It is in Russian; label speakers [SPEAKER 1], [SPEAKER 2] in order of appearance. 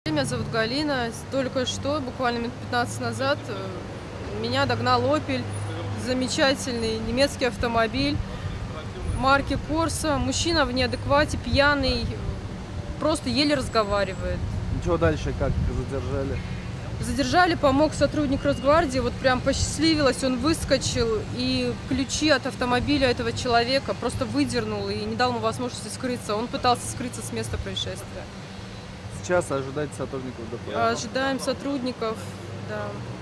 [SPEAKER 1] Меня зовут Галина. Только что, буквально минут 15 назад, меня догнал Opel, замечательный немецкий автомобиль марки Corsa. Мужчина в неадеквате, пьяный, просто еле разговаривает.
[SPEAKER 2] Ничего дальше, как задержали?
[SPEAKER 1] Задержали, помог сотрудник Росгвардии, вот прям посчастливилось, он выскочил и ключи от автомобиля этого человека просто выдернул и не дал ему возможности скрыться. Он пытался скрыться с места происшествия.
[SPEAKER 2] Сейчас ожидать сотрудников ДПС?
[SPEAKER 1] Ожидаем сотрудников, да.